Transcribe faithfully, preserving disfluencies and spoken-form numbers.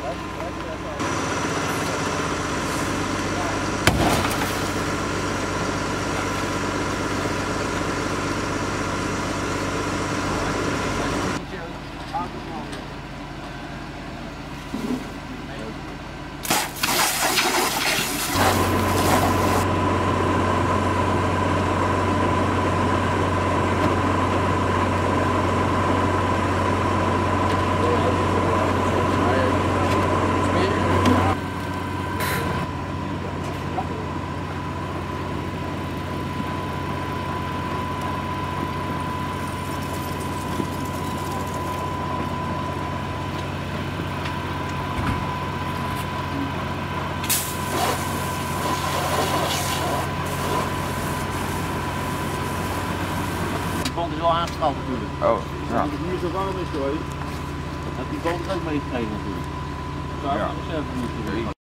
Die band is wel aangeschaald natuurlijk. Oh, ja. Als het hier zo warm is geweest, Dat die band ook meegekregen natuurlijk. zou ik Ja. nog zelf niet